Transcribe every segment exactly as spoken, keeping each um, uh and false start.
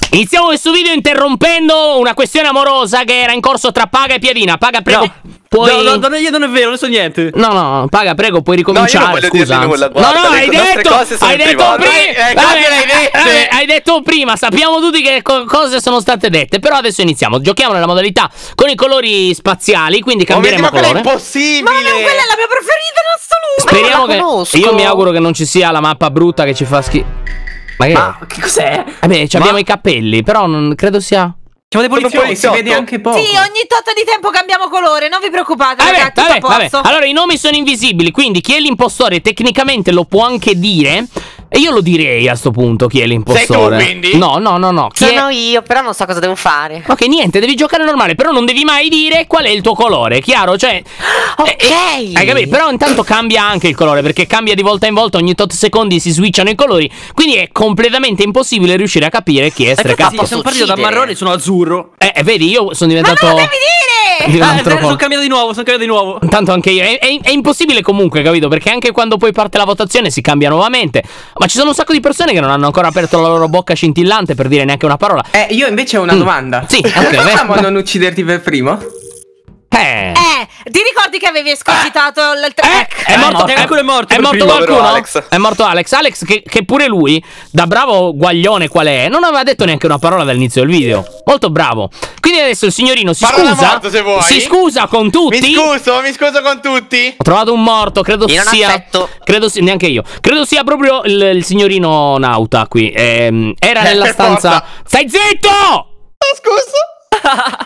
Iniziamo questo video interrompendo una questione amorosa che era in corso tra Paga e Piadina. Paga, prego. No. Puoi... No, no, non è, non è vero, non so niente. No, no, Paga, prego, puoi ricominciare. No, io non scusa. nulla, guarda, no, no, le hai nostre detto, cose sono hai detto private. prima. Eh, vabbè, cose l'hai dette. vabbè, hai detto prima, sappiamo tutti che co cose sono state dette. Però adesso iniziamo. Giochiamo nella modalità con i colori spaziali, quindi cambieremo ma colore. è impossibile. Ma non, quella è la mia preferita in assoluto. Speriamo Ma che. conosco. Io mi auguro che non ci sia la mappa brutta che ci fa schifo. Ma che? Ma che cos'è? Vabbè, ci abbiamo Ma- i capelli, però non credo sia. Siamo dei Sono poliziotti. poliziotto. Si vede anche poco. Sì, ogni tot di tempo cambiamo colore, non vi preoccupate, Vabbè, ragazzi, tutto vabbè, a posto. vabbè. Allora i nomi sono invisibili, quindi chi è l'impostore tecnicamente lo può anche dire. E io lo direi a sto punto chi è l'impostore. Sei tu, quindi? No, no, no, no. Chi Sono è... io, però non so cosa devo fare. Ok, niente, devi giocare normale, però non devi mai dire qual è il tuo colore, chiaro? Cioè, Ok. eh, eh, hai capito? Però intanto cambia anche il colore, perché cambia di volta in volta, ogni tot secondi si switchano i colori, quindi è completamente impossibile riuscire a capire chi è Infatti, Strecato. sono partito da uccidere. marrone e sono azzurro. Eh, eh, vedi, io sono diventato... Ma non lo devi dire! di un Ah, è altro vero, colore. sono cambiato di nuovo, sono cambiato di nuovo. Intanto anche io, è, è- è impossibile comunque, capito? Perché anche quando poi parte la votazione si cambia nuovamente. Ma ci sono un sacco di persone che non hanno ancora aperto la loro bocca scintillante per dire neanche una parola. Eh, io invece ho una Mm. domanda. Sì, ok, Come facciamo beh. a non ucciderti per primo? Eh, Eh, ti ricordi che avevi escogitato il Eh, track? è morto, morto, è, quello è morto è per morto primo. qualcuno? Povero Alex. È morto Alex. Alex che, che pure lui, da bravo guaglione qual è, non aveva detto neanche una parola dall'inizio del video. Molto bravo. Quindi adesso il signorino si Parla da scusa. morto, se vuoi. Si scusa con tutti. Mi scuso, mi scuso con tutti. Ho trovato un morto, credo Io non sia. accetto. Credo sia. Neanche io. Credo sia proprio il, il signorino Nauta qui. Ehm, era Eh, nella per stanza. forza. Stai zitto! Oh, scuso.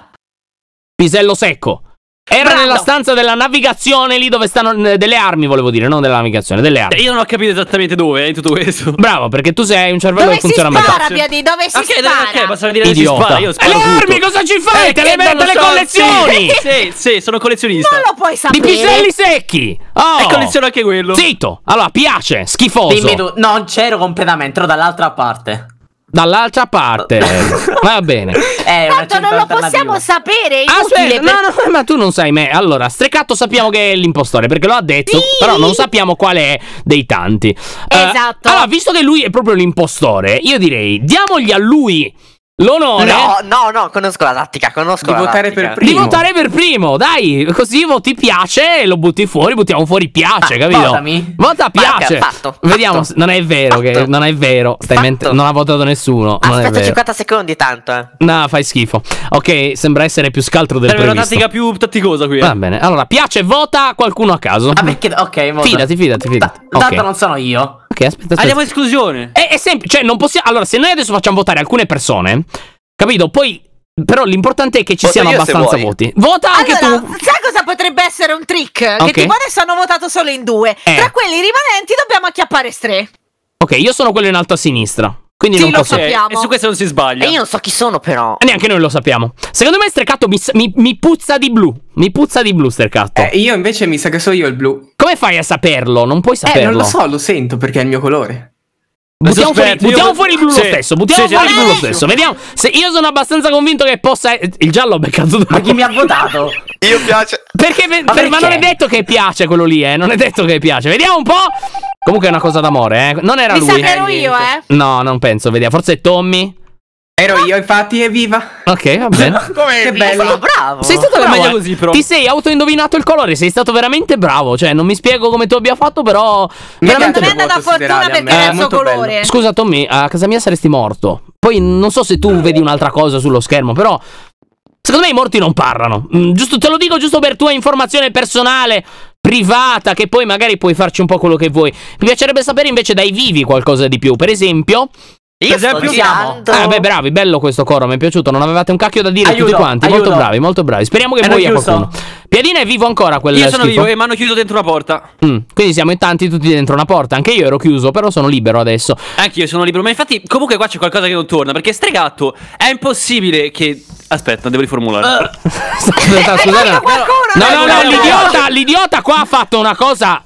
Pisello secco. Era Bravo. nella stanza della navigazione, lì dove stanno. Delle armi, volevo dire, non della navigazione, delle armi. Io non ho capito esattamente dove è in tutto questo. Bravo, perché tu sei un cervello Dove che si funziona a metà. spara, Piadi? Dove si Ok, spara? ok, basta vedere che si Idiota. spara. Io E sparo le armi tutto. cosa ci fai? Eh, Te che le non metto lo le so, collezioni! Sì, sì, sì, sono collezionista. Non lo puoi Di sapere. piselli secchi! Oh! E colleziono anche quello. Zitto! Allora, piace, schifoso. Dimmi tu, non c'ero completamente, ero dall'altra parte. Dall'altra parte. Va bene. Eh, una Tanto non lo alternativa. possiamo sapere, è Aspetta, inutile. no, no, ma tu non sai me. Allora, Strecato sappiamo che è l'impostore, perché lo ha detto, Sì. però non sappiamo qual è dei tanti. Eh, Esatto. allora, visto che lui è proprio l'impostore, io direi, diamogli a lui l'onore No, no, no, conosco la tattica, conosco Di la votare tattica. per di primo. votare per primo. Dai, così voti piace e lo butti fuori, buttiamo fuori piace, Ah, capito? votami. Vota piace. Marca, fatto, Vediamo, fatto. se- non è vero che Fatto. non è vero. Stai Fatto. ment- non ha votato nessuno, non è Aspetta vero. cinquanta secondi tanto, eh. No, fai schifo. Ok, sembra essere più scaltro del Serve una previsto. tattica più tatticosa qui. eh. Va bene, allora piace, vota qualcuno a caso. Ah, perché? Ok, vota. Fidati, fidati, fidati. Ta- Tanto Ok. non sono io. Ok, aspetta, aspetta. Andiamo a esclusione. È, è semplice, cioè non possiamo. Allora, se noi adesso facciamo votare alcune persone, capito? Poi. Però l'importante è che ci Voto siano io, se abbastanza vuoi. voti. Vota anche Allora, tu. sai cosa potrebbe essere un trick? Ok. Che tipo adesso hanno votato solo in due. Eh. Tra quelli rimanenti dobbiamo acchiappare tre. Ok, io sono quello in alto a sinistra. Quindi Sì, non lo posso. so. sappiamo. E su questo non si sbaglia. E io non so chi sono, però. E neanche noi lo sappiamo. Secondo me Strecato mi, mi, mi puzza di blu. Mi puzza di blu, Strecato. Eh, io invece mi sa che so io il blu. Come fai a saperlo? Non puoi saperlo. Eh, non lo so, lo sento perché è il mio colore. Buttiamo, fuori, Sospetti, buttiamo io- fuori il blu Sì. lo stesso. Buttiamo Sì, sì, fuori il blu lo sì. stesso. Vediamo. Se io sono abbastanza convinto che possa. Il giallo ho beccato tu. Ma chi mi ha votato? Io piace. Perché, per- Ma per- ma non è perché? detto che piace quello lì, eh. Non è detto che piace. Vediamo un po'. Comunque è una cosa d'amore, eh. Non era Mi sa lui. che ero io, eh. No, non penso. Vediamo. Forse è Tommy. Ero io, infatti, evviva. Ok, va bene. Come Che bello. Oh, bravo. Sei stato Però bravo. meglio eh. così, però. Ti sei autoindovinato il colore. Sei stato veramente bravo. Cioè, non mi spiego come tu abbia fatto, però. Mi Veramente piace Secondo me è andata il voto fortuna siderale a perché me, era è il suo molto bello. colore. Scusa, Tommy, a casa mia saresti morto. Poi non so se tu vedi un'altra cosa sullo schermo, però. Secondo me i morti non parlano. Mm, giusto, te lo dico giusto per tua informazione personale, privata, che poi magari puoi farci un po' quello che vuoi. Mi piacerebbe sapere invece dai vivi qualcosa di più. Per esempio. Io sto esempio, girando. Ah, beh, bravi, bello questo coro, mi è piaciuto. Non avevate un cacchio da dire Aiuto, tutti quanti. aiuto. Molto bravi, molto bravi. Speriamo che Hanno muoia chiuso. qualcuno. Piadina è vivo ancora quel Io sono schifo? vivo e mi hanno chiuso dentro una porta. Mm, quindi siamo in tanti tutti dentro una porta. Anche io ero chiuso, però sono libero adesso. Anch'io sono libero. Ma infatti, comunque, qua c'è qualcosa che non torna. Perché Stregato è impossibile che. Aspetta, devo riformulare. Aspetta, scusate. Io qualcuno, No, no, no, no, no, l'idiota, l'idiota qua ha fatto una cosa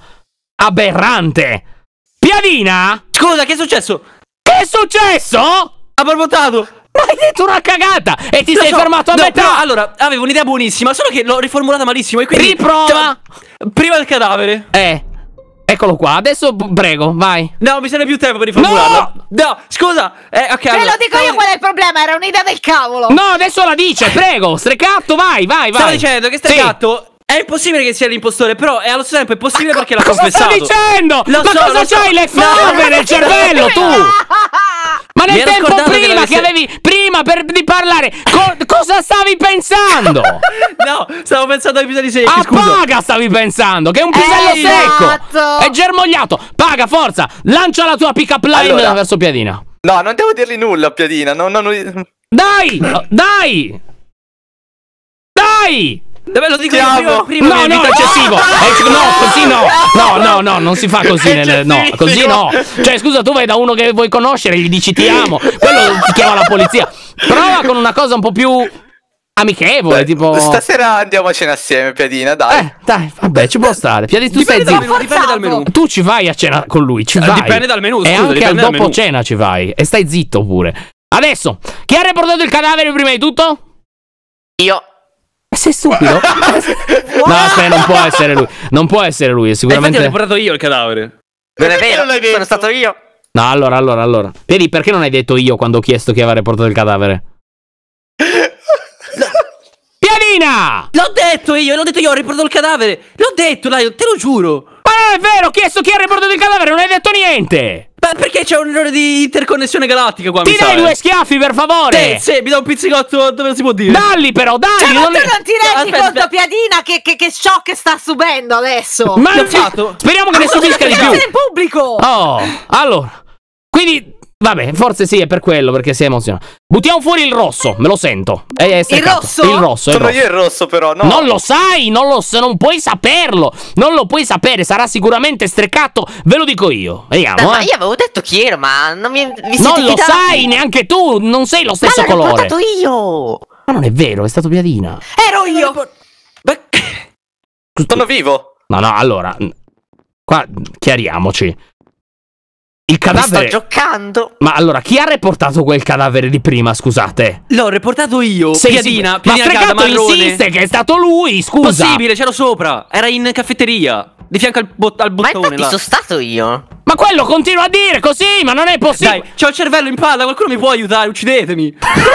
aberrante. Piadina? Scusa, che è successo? Che è successo? Ha borbottato. Ma hai detto una cagata e ti Lo sei so. fermato a No, metà. però, allora, avevo un'idea buonissima, solo che l'ho riformulata malissimo. E quindi. Riprova. Cioè, prima del cadavere. Eh. Eccolo qua, adesso p- prego, vai. No, mi serve più tempo per riformularla. No, no scusa. Eh, ok. Te allora, lo dico io qual è il problema, era un'idea del cavolo. No, adesso la dice, prego, Strecatto, vai, vai, vai. Stavo dicendo che Sì. Strecatto è impossibile che sia l'impostore, però è allo stesso tempo impossibile perché l'ha Cosa confessato. stai dicendo? Lo Ma so, cosa lo so. c'hai le fave No. nel cervello, tu? Ma Mi nel ero tempo scordato che prima l'avessi- che avevi prima per di parlare, co- cosa stavi pensando? No, stavo pensando a episodi secchi, A scusa. Paga stavi pensando, che è un pisello Esatto. secco. È germogliato. Paga, forza, lancia la tua pick up line Allora. verso Piadina. No, non devo dirgli nulla, Piadina. Non, non... Dai, dai. Dai. Dove lo dico io Siamo. prima, prima No, mi no, invita- eccessivo. Eh, no, così no. No, no, no, non si fa così. Nel, no, Eccessivo. così no. Cioè, scusa, tu vai da uno che vuoi conoscere, gli dici ti amo. Quello ti chiama la polizia. Prova con una cosa un po' più amichevole, Beh, tipo. Stasera andiamo a cena assieme, Piadina, dai. Eh, dai, vabbè, ci può stare. Piadi, tu Dipende stai dal zitto. menù, dipende dal menù. Tu ci vai a cena con lui, ci Eh, vai. dipende dal menù, E scusa, anche al dipende dal dopo menù. cena ci vai. E stai zitto pure. Adesso, chi ha riportato il cadavere prima di tutto? Io. Sei stupido? No, aspetta, non può essere lui. Non può essere lui, è Eh, infatti sicuramente. l'ho riportato io il cadavere. Non è Perché vero, non l'hai detto? sono stato io. No, allora, allora, allora. Vedi, perché non hai detto io quando ho chiesto chi aveva riportato il cadavere? Piadina! L'ho detto io, l'ho detto io, ho riportato il cadavere. L'ho detto, dai, te lo giuro. Ma non è vero, ho chiesto chi ha riportato il cadavere, non hai detto niente! Ma perché c'è un errore di interconnessione galattica qua, Ti mi dai sa, due eh. schiaffi, per favore! Sì, sì, mi dà un pizzicotto dove non si può dire. Dalli però, dalli! Cioè, ma non tu è- non ti rendi Aspetta, conto, aspetta. Piadina, che, che, che shock sta subendo adesso? Ma L'ho fatto. speriamo che ne subisca di più. in pubblico! Oh, allora. Quindi, vabbè, forse sì, è per quello, perché si emoziona. Buttiamo fuori il rosso, me lo sento. È, è steccato. rosso? Il rosso, il Sono rosso. io il rosso, però, no. Non lo sai, non lo sa- non puoi saperlo. Non lo puoi sapere, sarà sicuramente streccato, ve lo dico io. Vediamo, ma eh. io avevo detto chi ero, ma non mi, vi siete Non lo fidati? sai neanche tu, non sei lo Ma stesso l'ho colore. riportato io! Ma non è vero, è stato Piadina. Ero io! Ma- Sono vivo. No, no, allora, qua chiariamoci. Il Mi sto cadavere. giocando! Ma allora, chi ha riportato quel cadavere di prima, scusate? L'ho riportato io. Sei Piadina, sicuro? Piadina Ma calda, Streccato marrone. insiste che è stato lui, scusa. Possibile, c'ero sopra. Era in caffetteria. Di fianco al, bot- al Ma bottone infatti là. sono stato io! Ma quello continua a dire così, ma non è possibile. Dai, c'ho il cervello in palla, qualcuno mi può aiutare, uccidetemi.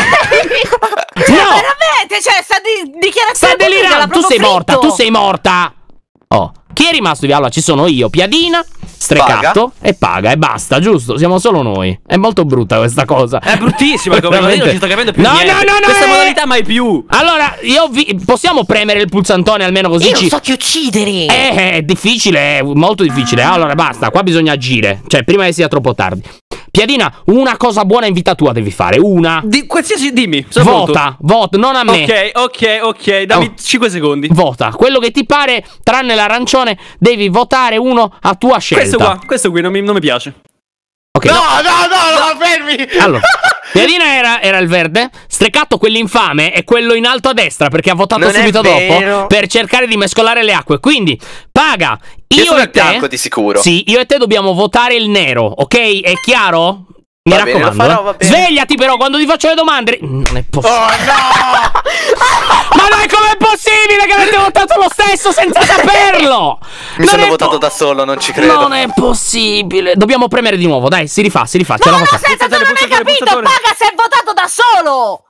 No, Veramente, cioè, sta di dichiarazione sta pubblica, l'ha delirando. Tu proprio sei morta, fritto. tu sei morta. Oh, chi è rimasto via? Allora, ci sono io, Piadina, Strecatto e Paga e basta, giusto? Siamo solo noi. È molto brutta questa cosa. È bruttissima come cosa, io non ci sto capendo più No, niente. no, no, no, Questa eh. modalità mai più. Allora, io vi... possiamo premere il pulsantone almeno così Io ci... non so chi uccidere! Eh, è difficile, è molto difficile. Allora, basta, qua bisogna agire. Cioè, prima che sia troppo tardi. Piadina, una cosa buona in vita tua devi fare. Una. Di, qualsiasi, dimmi, sono Vota, vota, non a me. pronto. Ok, ok, ok, dammi Oh. cinque secondi. Vota. Quello che ti pare, tranne l'arancione, devi votare uno a tua scelta. Questo qua, questo qui non mi, non mi piace. Ok. No, no, no, no, fermi. Allora, Piadina era, era il verde, Strecatto quell'infame è quello in alto a destra perché ha votato Non è subito vero. dopo per cercare di mescolare le acque. Quindi, Paga, io, Io sono e il te bianco di sicuro. Sì, io e te dobbiamo votare il nero, ok? È chiaro? Mi Va bene, lo raccomando. farò, eh. va bene. Svegliati però quando ti faccio le domande. Non è possibile. Oh, no. Ma non è com'è possibile che avete votato lo stesso senza saperlo? Mi Non sono è votato po- da solo, non ci credo. Non è possibile. Dobbiamo premere di nuovo, dai, si rifà, si rifà. Ce No, la no, facciamo. senza non hai mai Pulsatore, capito! pulsatore. Paga, si è votato da solo!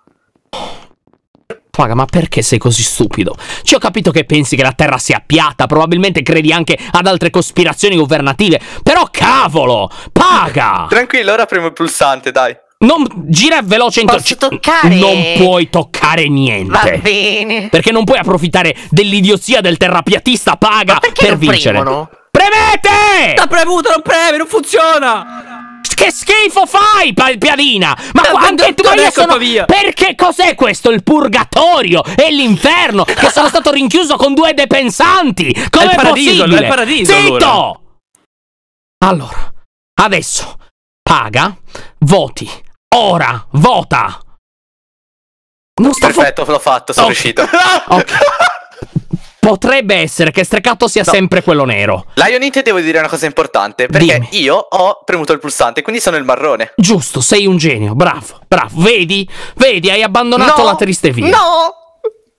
Paga, ma perché sei così stupido? Ci ho capito che pensi che la Terra sia piatta, probabilmente credi anche ad altre cospirazioni governative, però cavolo! Paga! Tranquillo, ora premo il pulsante, dai. Non gira veloce in Posso toccare? Non puoi toccare niente. Va bene! Perché non puoi approfittare dell'idiozia del terrapiattista Paga Ma perché per non vincere. premono? Premete! T'ha premuto, non preme, non funziona. Che schifo fai, pa- Piadina! Ma Ma- qua- ma anche tu non io è colpa sono... mia. Perché cos'è questo? Il purgatorio e l'inferno? Che sono stato rinchiuso con due depensanti! Com'è È il paradiso, possibile? è il paradiso, Zitto! Allora, adesso paga, voti. Ora, vota! Non sta Perfetto, l'ho fatto, sono Ok. riuscito. Ok. Potrebbe essere che Strecatto sia No. sempre quello nero. Lionite, devo dire una cosa importante, perché Dimmi. io ho premuto il pulsante, quindi sono il marrone. Giusto, sei un genio, bravo, bravo. Vedi? Vedi, hai abbandonato No, la triste via. No!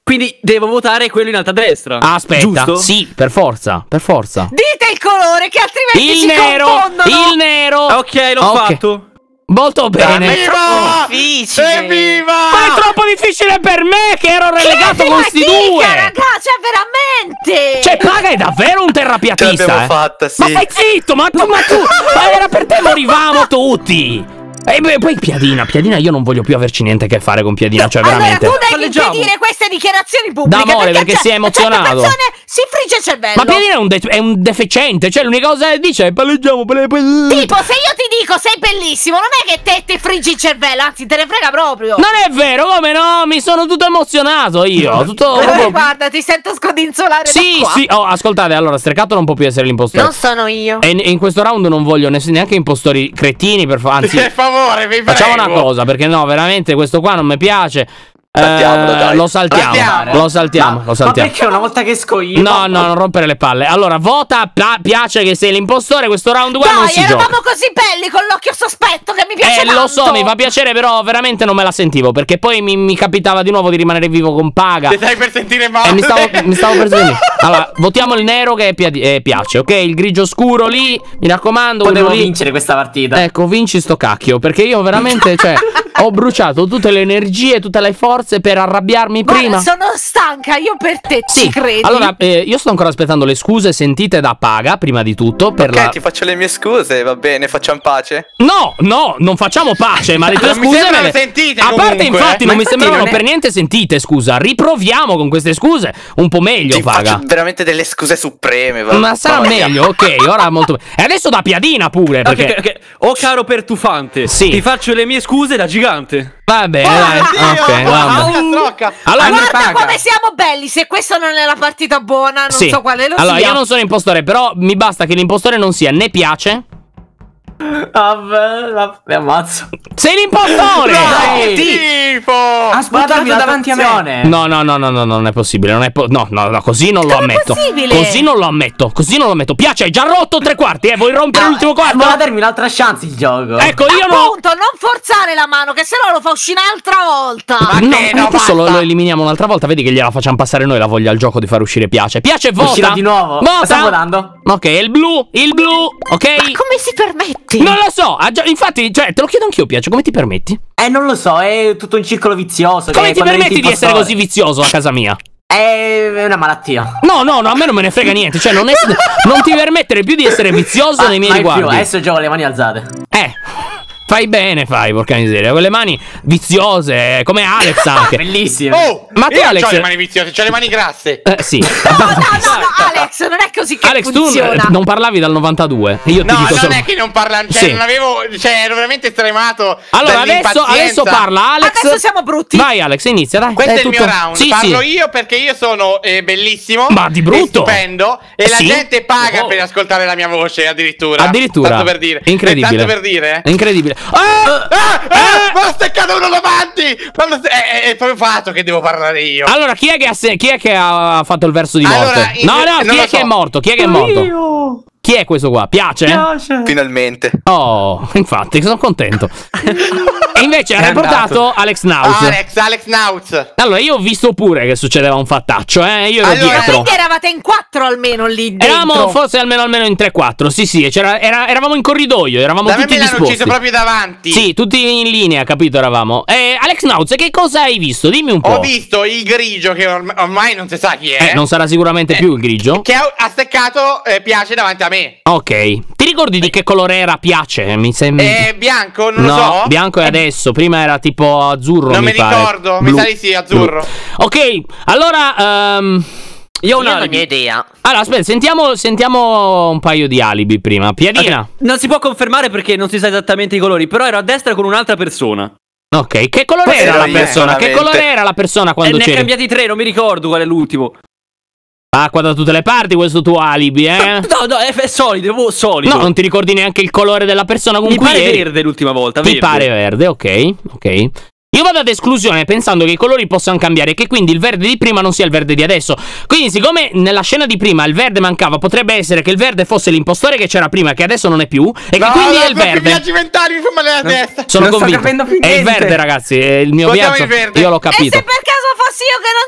Quindi devo votare quello in alto a destra. Aspetta, giusto? sì, per forza, per forza. Dite il colore che altrimenti Il si nero, confondono. il nero. Ok, l'ho Ok. fatto. Molto bene. È troppo difficile. Evviva! Ma è troppo difficile per me che ero relegato Che con sti fatica, due. raga, cioè veramente. Cioè, Paga è davvero un Ce terrapiattista, l'abbiamo eh. fatta, sì. Ma stai zitto, ma tu, ma tu, ma era per te morivamo tutti. E beh, poi Piadina, Piadina, io non voglio più averci niente a che fare con Piadina, cioè Allora veramente. tu devi Palleggiamo. impedire queste dichiarazioni pubbliche. D'amore, perché c'è- si è emozionato. certe persone si frigge il cervello. Ma Piadina è un, de- è un deficiente, cioè l'unica cosa che dice è palleggiamo, palleggiamo. Tipo, se io ti dico sei bellissimo, non è che te ti friggi il cervello, anzi te ne frega proprio. Non è vero, come no? Mi sono tutto emozionato io. Tutto. Eh, proprio- guarda, ti sento scodinzolare Sì, da qua. sì. Oh, ascoltate, allora, Strecato non può più essere l'impostore. Non sono io. E in, e in questo round non voglio ness- neanche impostori cretini, per favore. Anzi, Per favore, vi prego. facciamo una cosa, perché no, veramente questo qua non mi piace. Saltiamolo, Eh, dai. Lo saltiamo. Saltiamo. Lo saltiamo, lo Ma saltiamo. perché una volta che esco io? No, no, non rompere le palle. Allora, vota, pla- piace che sei l'impostore, questo round qua non Dai, si eravamo gioca. così belli con l'occhio sospetto che mi piace Eh, tanto. lo so, mi fa piacere, però veramente non me la sentivo, perché poi mi, mi capitava di nuovo di rimanere vivo con Paga. Ti stai per sentire male. E mi stavo, mi stavo per svenire. Allora, votiamo il nero che pia- eh, piace, ok? Il grigio scuro lì, mi raccomando. Potevo quello lì. vincere questa partita. Ecco, vinci sto cacchio, perché io veramente, cioè, ho bruciato tutte le energie, tutte le forze per arrabbiarmi Guarda, prima. sono stanca, io per te Sì, ci credi. allora, eh, io sto ancora aspettando le scuse sentite da Paga, prima di tutto, per Ok, la... ti faccio le mie scuse, va bene, facciamo pace. No, no, non facciamo pace, ma le tue Non mi scuse sembrano me le- sentite A parte, comunque, infatti, eh. non Ma mi infatti sembravano non è- per niente sentite, scusa. Riproviamo con queste scuse un po' meglio, Ti Paga. faccio veramente delle scuse supreme, va. Ma sarà Mamma mia. meglio, ok, ora molto E adesso da Piadina pure, perché... Ok, ok, ok. Oh caro pertufante, Sì. ti faccio le mie scuse da gigante. Va bene, dai, ok, vabbè. Strocca. Allora, Guarda Paga. come siamo belli, se questa non è la partita buona, non sì. so quale lo Allora, sia. io non sono impostore, però mi basta che l'impostore non sia né piace. Vabbè, vabbè, mi ammazzo. Sei l'impostore! Dai. Schifo. Ha sputato davanti a me. No, no, no, no, no, non è possibile. Non è po- no, no, no, così non lo Com'è ammetto. possibile? Così non lo ammetto. Così non lo ammetto. Piace, hai già rotto tre quarti, eh? Vuoi rompere l'ultimo quarto? Vuole darmi un'altra chance il gioco. Ecco, io no. Appunto, non forzare la mano, che sennò lo fa uscire un'altra volta. Ma No, che ma no, adesso lo, basta. lo eliminiamo un'altra volta. Vedi che gliela facciamo passare noi la voglia al gioco di far uscire Piace. Piace, vota. Uscirà di nuovo. Vota. Sta votando? Ok, il blu, il blu, ok? Ma come si permette? Non lo so. ha già- infatti, cioè, te lo chiedo anch'io, Piace. Come ti permetti? Eh, non lo so, è tutto un circolo vizioso. Come che ti quando permetti metti di essere impostore- così vizioso a casa mia? È una malattia. No, no, no, a me non me ne frega niente. Cioè, non, ess- non ti permettere più di essere vizioso Ma- nei miei mai più, riguardi. adesso gioco le mani alzate. Eh, fai bene, fai, porca miseria. Quelle mani viziose, come Alex anche. Bellissimo. Oh, Ma tu, io Alex- ho le mani viziose, ho le mani grasse. Eh, sì. No, no, no, no, Alex, non è così che Alex, tu funziona. eh, non parlavi dal novantadue. Io ti No, dico non solo. è che non parla, cioè Sì. non avevo, cioè ero veramente stremato. Allora, adesso, dall'impazienza. adesso parla Alex. Adesso siamo brutti. Vai, Alex, inizia, dai. Questo è, il tutto- mio round. Sì, Parlo sì. io perché io sono eh, bellissimo. Ma di brutto. e stupendo. E la Sì? gente paga Oh. per ascoltare la mia voce, addirittura. Addirittura. Tanto per dire. Incredibile. Tanto per dire. È incredibile. Ah! Ah, ah, Eh! ma ho steccato uno davanti! Ma lo- è, è, è proprio fatto che devo parlare io. Allora, chi è, che ha, se- chi è che ha fatto il verso di Allora, morte? in- no, no, non chi lo è che so. è morto? Chi è che è morto? Chi è questo qua? Piace? Finalmente. Oh, infatti, sono contento. E invece ha È riportato andato. Alex Naus. Alex, Alex Nauz. Allora, io ho visto pure che succedeva un fattaccio, eh. Io ero Allora, dietro. Quindi eravate in quattro almeno lì dentro. Eravamo forse almeno almeno in tre quattro. Sì, sì, c'era- era- eravamo in corridoio, eravamo Da me tutti me l'hanno disposti. ucciso proprio davanti. Sì, tutti in linea, capito, eravamo. Eh, Alex Nauz, che cosa hai visto? Dimmi un po'. Ho visto il grigio che orm- ormai non si sa chi è. Eh, non sarà sicuramente Eh, più il grigio. Che ha, ha steccato eh, Piace davanti a me. Ok. Ti ricordi di che colore era Piace? Mi sembra. Eh, bianco, non no, lo so. bianco è Eh, adesso. Prima era tipo azzurro. Non mi mi pare. ricordo, mi Blu. sa di sì, azzurro. Blu. Ok, allora. ehm, Io ho un Io non alibi. ho idea. allora, aspetta, sentiamo, sentiamo un paio di alibi prima. Piadina. Ok, non si può confermare perché non si sa esattamente i colori, però ero a destra con un'altra persona. Ok, che colore Forse era ero la io, persona? Che solamente. colore era la persona quando e ne ha c'eri? cambiati tre, non mi ricordo qual è l'ultimo. Acqua da tutte le parti questo tuo alibi, eh? No, no, è, è solido, è proprio solido. No, non ti ricordi neanche il colore della persona con Mi cui pare eri? verde l'ultima volta, Ti verde. pare verde, ok, ok. Io vado ad esclusione pensando che i colori possano cambiare e che quindi il verde di prima non sia il verde di adesso. Quindi siccome nella scena di prima il verde mancava, potrebbe essere che il verde fosse l'impostore che c'era prima e che adesso non è più e che No, quindi no, è il questi verde. viaggi mentali mi fa male la testa. Sono Non sto convinto. capendo più È il niente. verde, ragazzi, è il mio Votiamo viaggio. il verde. Io l'ho E capito. se per caso fossi io che non c'entro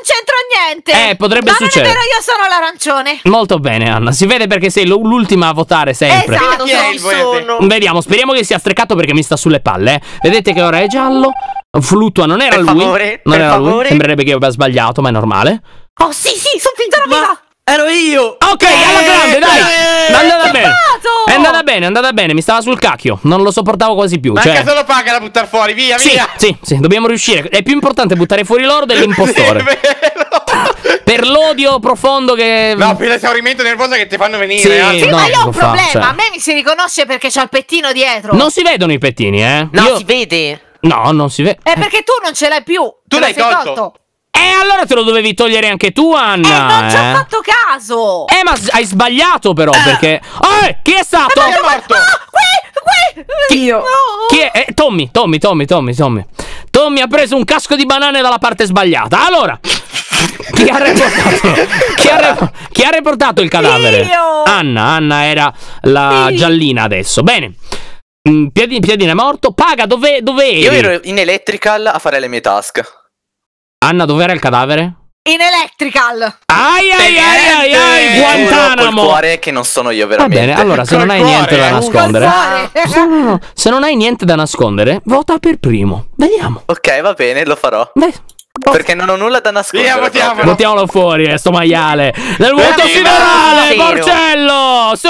niente. Eh, potrebbe Ma succedere. non è vero, io sono l'arancione. Molto bene, Anna. Si vede perché sei l- l'ultima a votare sempre. Esatto, Chi è il sono. verde? Vediamo, speriamo che sia streccato perché mi sta sulle palle. Eh. Vedete che ora è giallo. Fluttua, non era Per lui. favore, non per era lui. favore. Sembrerebbe che io abbia sbagliato, ma è normale. Oh sì, sì, sono finta una vita. Ero io! Ok, alla grande, dai! È andata bene. Peccato! È andata bene, è andata bene. Mi stava sul cacchio. Non lo sopportavo quasi più. Manca Cioè, solo paga da buttare fuori, via, sì, via. sì, sì, dobbiamo riuscire. È più importante buttare fuori l'oro dell'impostore. Sì, è vero. Per l'odio profondo che. No, per l'esaurimento nervoso che ti fanno venire. Sì. anzi. Sì, no, ma io ho lo un fa, problema. cioè. A me mi si riconosce perché c'ho il pettino dietro. Non si vedono i pettini, eh? No, Io- si vede. No, non si vede. È perché tu non ce l'hai più. Tu Te l'hai lo sei tolto. E allora te lo dovevi togliere anche tu, Anna. Eh, non ci ho eh? fatto caso. Eh, ma s- hai sbagliato però, perché. Eh, chi è stato? Chi è morto? Ah, qui, qui. Io. No. Chi è? Eh, Tommy, Tommy, Tommy, Tommy, Tommy. Tommy ha preso un casco di banane dalla parte sbagliata. Allora, chi ha riportato? Chi ha, re- chi ha riportato il cadavere? Io. Anna, Anna era la Sì. giallina adesso. Bene. Mm, Piedi- Piedina è morto. Paga, dove, dove eri? Io ero in electrical a fare le mie task. Anna, dov'era il cadavere? In electrical. Ai ai ai ai ai, Giuro col Guantanamo. cuore che non sono io Va veramente. bene, allora se Col non hai cuore, niente da eh. nascondere. Col cuore. Se, no, no, se non hai niente da nascondere, vota per primo. Vediamo. Ok, va bene, lo farò. Beh, Perché non ho nulla da nascondere. Via, votiamo. proprio. votiamolo fuori, eh, sto maiale. Del voto Viva! siderale, Zero. Marcello! Sì!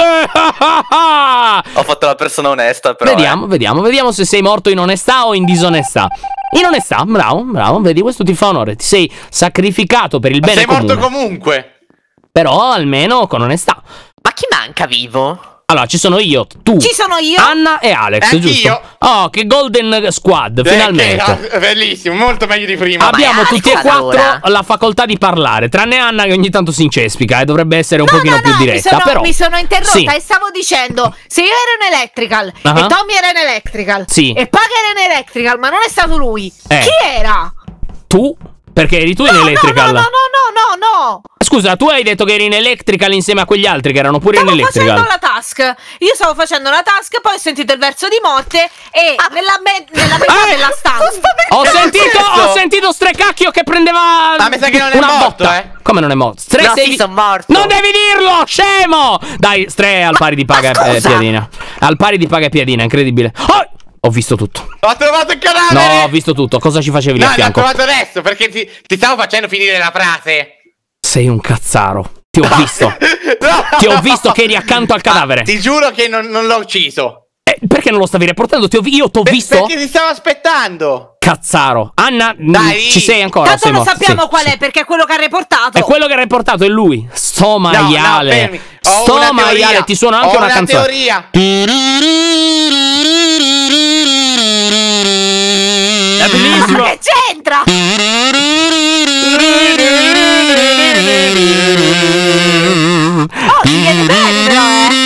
Ho fatto la persona onesta, però. Vediamo, vediamo, vediamo se sei morto in onestà o in disonestà. In onestà, bravo, bravo, vedi, questo ti fa onore. Ti sei sacrificato per il Ma bene sei comune. morto comunque. Però almeno con onestà. Ma chi manca vivo? Allora, ci sono io, tu, Ci sono io. Anna e Alex, E anch'io. giusto? Oh, che golden squad, Eh, finalmente. che- bellissimo, molto meglio di prima. Abbiamo Alex, tutti e quattro allora. la facoltà di parlare, tranne Anna che ogni tanto si incespica e dovrebbe essere un No, pochino no, più no, diretta. mi sono, però mi sono interrotta Sì. e stavo dicendo, se io ero in electrical Ah. e Tommy era in electrical Sì. e Paga era in electrical, ma non è stato lui, Eh. chi era? Tu? Perché eri tu in No, no, electrical? no, no, no, no, no. Scusa, tu hai detto che eri in electrical insieme a quegli altri che erano pure Stavo in facendo electrical. la task. Io stavo facendo la task, poi ho sentito il verso di morte e nella, me- nella metà Eh, della stanza. Ho Che sentito, successo? ho sentito Strecacchio che prendeva Ma mi sa che non è una morto, botta. eh. Come non è morto? Stre, No, sei- sì, son morto. Non devi dirlo, scemo! Dai, Stre è al pari di Paga ma e scusa. Piadina. Al pari di Paga e Piadina, incredibile. Oh! Ho visto tutto. Ho trovato il cadavere. No, ho visto tutto. Cosa ci facevi lì No, a l'ho fianco? trovato adesso perché ti, ti stavo facendo finire la frase. Sei un cazzaro. Ti ho visto. No. Ti ho visto che eri accanto al cadavere. Ah, ti giuro che non, non l'ho ucciso. Eh, perché non lo stavi riportando? Ti ho vi- io t'ho Per- visto? Perché ti stavo aspettando. Cazzaro. Anna, mm, Dai. ci sei ancora? Tanto Sei lo morta? sappiamo Sì, qual sì. è, perché è quello che ha reportato. E quello che ha riportato è lui. Sto maiale. fermi. Ho Sto una maiale. teoria. Ti suono anche Ho una, una canzone. teoria. È bellissimo! Ma che c'entra? Oh, ti viene bene però,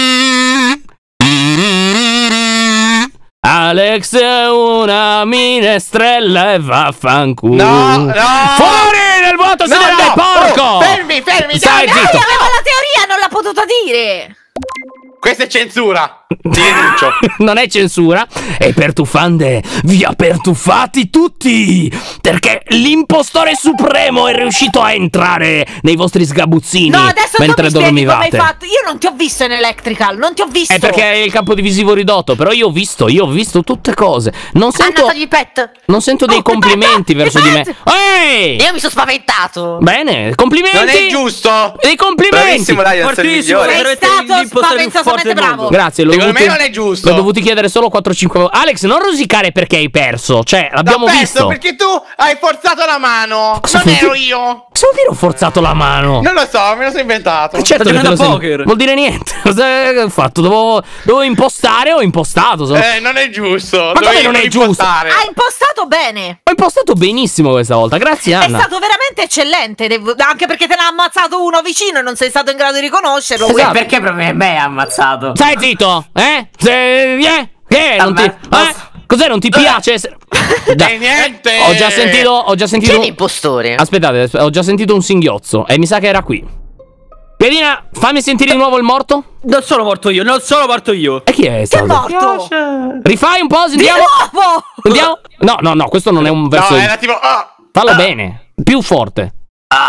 eh. Alex è una minestrella e vaffanculo. No, no. Fuori del vuoto No, siderale, no. porco! Oh, fermi, fermi, Stai dai, Dai, zitto. aveva la teoria, non l'ha potuta dire. Questa è censura. Ti denuncio. Non è censura. E Pertuffande, vi ha pertuffati tutti! Perché l'impostore supremo è riuscito a entrare nei vostri sgabuzzini No, adesso tu mentre mi spieghi come dormivate. hai fatto. Io non ti ho visto in electrical, non ti ho visto. È perché è il campo divisivo ridotto, però io ho visto, io ho visto tutte cose. Non sento, Anna, togli pet. non sento dei Oh, complimenti ripeta, verso di me. ripeta. Ehi! Io mi sono spaventato. Bene, complimenti! Non è giusto. Dei complimenti! Bravissimo, dai, sei il Fortissimo, migliore. Sei veramente stato l'impostore più spaventosamente forte del bravo. mondo. Grazie, l'ho Secondo dovuto, me non è giusto. l'ho dovuto chiedere solo quattro cinque volte. Alex, non rosicare perché hai perso. Cioè, l'abbiamo L'ho perso visto. perché tu hai forzato la mano. Cosa non vuol ero dire? io. Cosa vuol dire ho forzato la mano? Non lo so, me lo sono inventato. Eh, certo Sto che te lo giocando a sei- poker. Vuol dire niente. Cosa ho fatto? Dovevo, dovevo impostare o ho impostato? Sono- Eh, non è giusto. Ma come Dovevi non è giusto? impostare. Ha impostato bene. Ho impostato benissimo questa volta. Grazie, È Anna. stato veramente eccellente, devo- anche perché te ne ha ammazzato uno vicino e non sei stato in grado di riconoscerlo. Esatto. Eh, perché proprio me ha ammazzato? Stai zitto, eh? Se, eh? Che? Non ti, Vabbè, eh? basta. Cos'è? Non ti piace? essere- Dai. E niente. Ho già sentito. Ho già Chi sentito. è l'impostore? Aspettate, asp- ho già sentito un singhiozzo. E mi sa che era qui. Piedina, fammi sentire di nuovo il morto. Non sono morto io, non sono morto io. E chi è Chi è stato? morto? Rifai un po', Di sentiamo. nuovo! Andiamo. No, no, no, questo non è un verso. No, di- era tipo. Oh. Fallo bene. Più forte.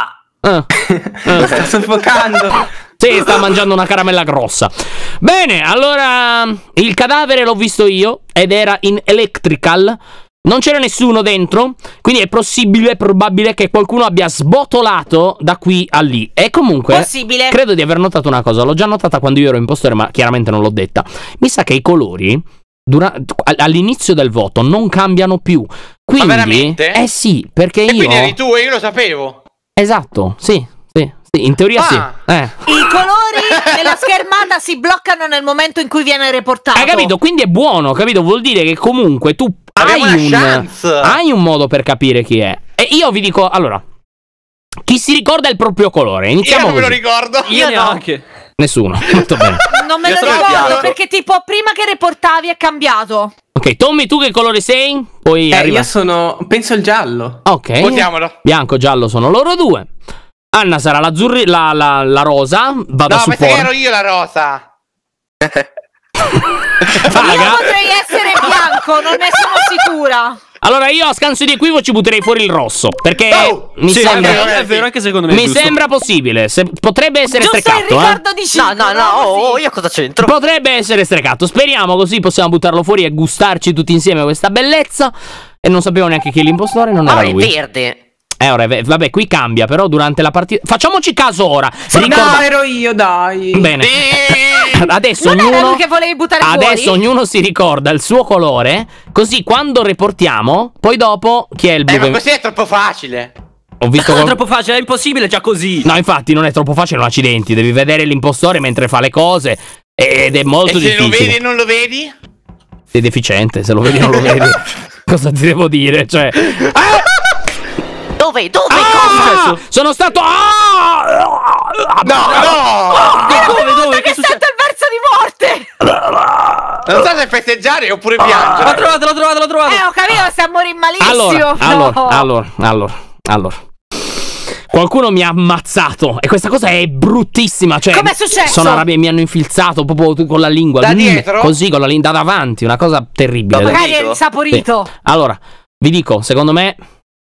Eh. Lo sta soffocando. Sì, sta mangiando una caramella grossa. Bene, allora il cadavere l'ho visto io ed era in electrical. Non c'era nessuno dentro, quindi è possibile, probabile che qualcuno abbia sbotolato da qui a lì. E comunque Possibile. credo di aver notato una cosa, l'ho già notata quando io ero impostore, ma chiaramente non l'ho detta. Mi sa che i colori dura- all'inizio del voto non cambiano più. Quindi, Ma veramente? Eh sì, perché E io... quindi eri tu e io lo sapevo. Esatto, sì, sì, sì, in teoria Ah. sì. Eh. I colori nella schermata si bloccano nel momento in cui viene reportato. Hai capito? Quindi è buono, capito? Vuol dire che comunque tu hai Abbiamo una un, chance. hai un modo per capire chi è. E io vi dico, allora, chi si ricorda il proprio colore? Io Iniziamo non me lo così. ricordo. Io neanche. Nessuno, molto bene. Non me Io lo sono ricordo bianco. perché tipo prima che reportavi è cambiato. Ok, Tommy, tu che colore sei? Poi Eh, arriva. io sono, penso il giallo. Ok. Votiamolo. Bianco, giallo sono loro due. Anna sarà l'azzurri, la, la, la rosa. Vado No, a pensa che supporre. ero io la rosa. Io Faga. potrei essere bianco, non ne sono sicura. Allora io a scanso di equivoci butterei fuori il rosso. Perché Oh! mi Sì, sembra... è vero, è vero, anche secondo me. è Mi giusto. sembra possibile. Se, potrebbe essere Giusto il strecato, eh. ricordo di No, Cico. no, no, oh, oh, io cosa c'entro? Potrebbe essere strecato. Speriamo, così possiamo buttarlo fuori e gustarci tutti insieme questa bellezza. E non sapevo neanche chi è l'impostore, non Oh, era è lui. verde. Eh, ora è ve- vabbè, qui cambia, però durante la partita. Facciamoci caso ora. No, Ricorda- ero io, dai. Bene. Adesso Non era ognuno. lui che volevi buttare Adesso fuori? ognuno si ricorda il suo colore. Così quando reportiamo, poi dopo chi è il blu Eh, ma che- così è troppo facile. Ho visto È qual- troppo facile, è impossibile già così. No, infatti non è troppo facile, non accidenti. Devi vedere l'impostore mentre fa le cose. Ed è molto E se lo difficile. vedi e non lo vedi? Sei deficiente, se lo vedi non lo vedi. Cosa ti devo dire? Cioè. Ah! Dove? Dove? Ah! Sono stato. Ah! No, no! Dove, dove? Che Che succede? sento il verso di morte. Non so se festeggiare oppure L'ho piangere. trovato, l'ho trovato, l'ho trovato. Eh, ho capito, stiamo morendo malissimo. Allora, allora, no. allora, allora, allora. Qualcuno mi ha ammazzato e questa cosa è bruttissima. Cioè, Com'è successo? Sono arrabbiato, mi hanno infilzato proprio con la lingua. Da Mm, dietro? Così, con la lingua da davanti, una cosa terribile. Da Magari è Sì. insaporito. Allora, vi dico, secondo me.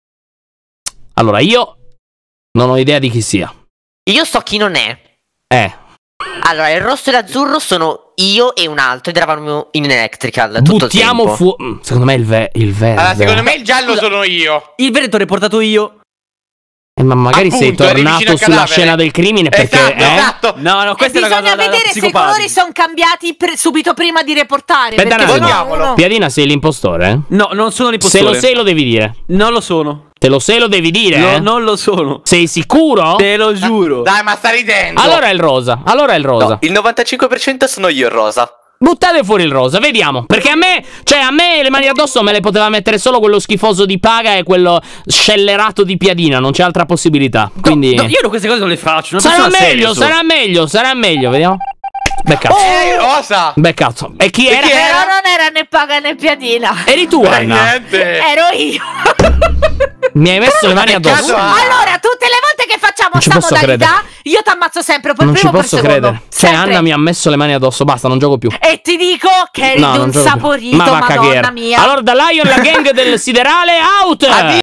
Allora, io non ho idea di chi sia. Io so chi non è. Eh, Allora, il rosso e l'azzurro sono io e un altro ed eravamo in electrical tutto buttiamo il tempo. fuori. Secondo me il, ve- il verde. Allora, secondo me il giallo Scusa. sono io. Il verde l'ho riportato io. Eh, ma magari sei Appunto, eri vicino tornato al sulla cadavere. scena del crimine perché. Esatto, eh? esatto. No, no, E questa è una cosa bisogna da, da vedere se i psicopatici. colori sono cambiati pre- subito prima di reportare. Aspetta perché un attimo. sennò uno- Piadina, sei l'impostore? eh? No, non sono Se l'impostore. lo sei, lo devi dire. Non lo sono. Te lo sei, lo devi dire. No, eh? non lo sono. Sei sicuro? Te lo giuro. Dai, ma sta ridendo. Allora è il rosa. Allora è il rosa. No, il novantacinque per cento sono io il rosa. Buttate fuori il rosa, vediamo. Perché a me, cioè a me le mani addosso me le poteva mettere solo quello schifoso di Paga e quello scellerato di Piadina. Non c'è altra possibilità. Quindi. No, io queste cose non le faccio. Una sarà persona meglio, seria, sarà meglio, sarà meglio. Vediamo. Beccato. Eh, rosa. Beccato. E chi era? chi era? Però non era né paga né piadina. Eri tu, Eh, Anna. niente. Ero io. Mi hai messo le mani Peccato, addosso. ah. Allora, tutte le volte che facciamo Non ci sta posso modalità, io ti ammazzo sempre, per Non ci primo o per posso secondo. credere. Cioè, Sempre. Anna mi ha messo le mani addosso. Basta, non gioco più. E ti dico che eri No, di non un gioco più. saporito, Ma va a madonna cagare. mia. Allora, da Lion la gang del siderale out.